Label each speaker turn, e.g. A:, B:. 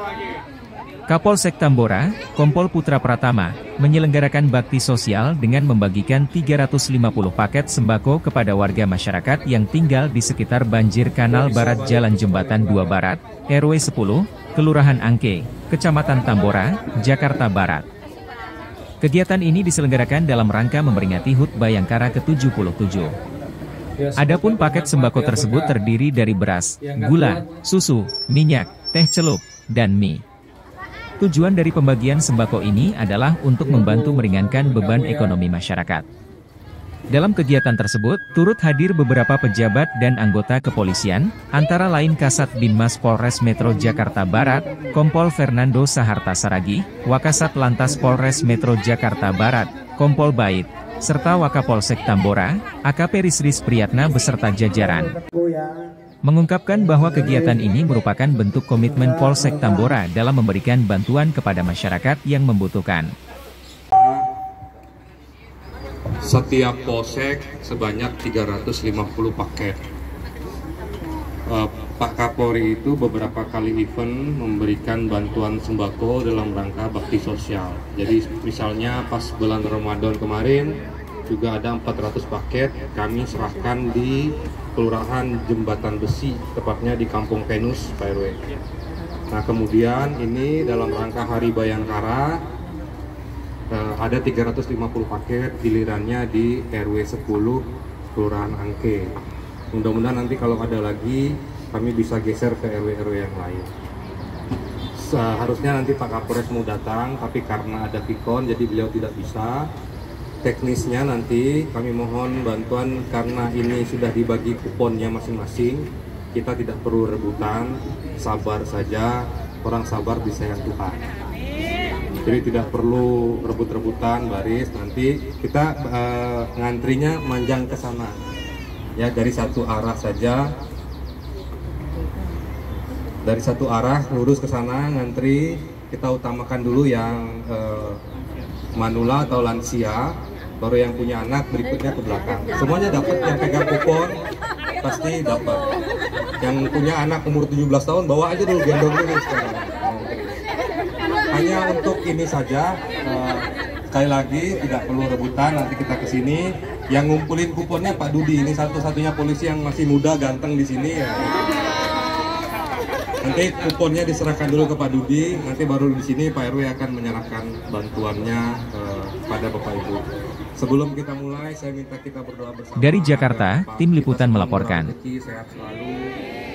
A: Kapolsek Tambora, Kompol Putra Pratama, menyelenggarakan bakti sosial dengan membagikan 350 paket sembako kepada warga masyarakat yang tinggal di sekitar banjir Kanal Barat Jalan Jembatan 2 Barat, RW 10, Kelurahan Angke, Kecamatan Tambora, Jakarta Barat. Kegiatan ini diselenggarakan dalam rangka memperingati HUT Bayangkara ke-77. Adapun paket sembako tersebut terdiri dari beras, gula, susu, minyak, teh celup, dan mie. Tujuan dari pembagian sembako ini adalah untuk membantu meringankan beban ekonomi masyarakat. Dalam kegiatan tersebut, turut hadir beberapa pejabat dan anggota kepolisian, antara lain Kasat Binmas Polres Metro Jakarta Barat, Kompol Fernando Saharta Saragi, Wakasat Lantas Polres Metro Jakarta Barat, Kompol Bait, serta Wakapolsek Tambora, AKP Risris Priyatna beserta jajaran. Mengungkapkan bahwa kegiatan ini merupakan bentuk komitmen Polsek Tambora dalam memberikan bantuan kepada masyarakat yang membutuhkan.
B: Setiap polsek sebanyak 350 paket. Pak Kapolri itu beberapa kali event memberikan bantuan sembako dalam rangka bakti sosial. Jadi misalnya pas bulan Ramadan kemarin juga ada 400 paket kami serahkan di Kelurahan Jembatan Besi, tepatnya di Kampung Penus, Pak RW. Nah kemudian ini dalam rangka Hari Bayangkara ada 350 paket gilirannya di RW 10 Kelurahan Angke. Mudah-mudahan nanti kalau ada lagi kami bisa geser ke RW-RW yang lain. Seharusnya nanti Pak Kapolres mau datang, tapi karena ada Pikon jadi beliau tidak bisa. Teknisnya nanti kami mohon bantuan karena ini sudah dibagi kuponnya masing-masing. Kita tidak perlu rebutan, sabar saja, orang sabar disayang Tuhan. Jadi tidak perlu rebut-rebutan baris, nanti kita ngantrinya manjang ke sana. Ya dari satu arah saja. Dari satu arah lurus ke sana ngantri, kita utamakan dulu yang manula atau lansia. Baru yang punya anak berikutnya ke belakang. Semuanya dapat, yang pegang kupon pasti dapat. Yang punya anak umur 17 tahun bawa aja dulu, gendong dulu sekarang. Hanya untuk ini saja, sekali lagi tidak perlu rebutan, nanti kita ke sini. Yang ngumpulin kuponnya Pak Dudi, ini satu-satunya polisi yang masih muda ganteng di sini ya. Nanti kuponnya diserahkan dulu ke Pak Dudi, nanti baru di sini Pak RW akan menyerahkan bantuannya pada Bapak Ibu. Sebelum kita mulai, saya minta kita berdoa bersama.
A: Dari Jakarta, tim liputan melaporkan.
B: Sehat selalu.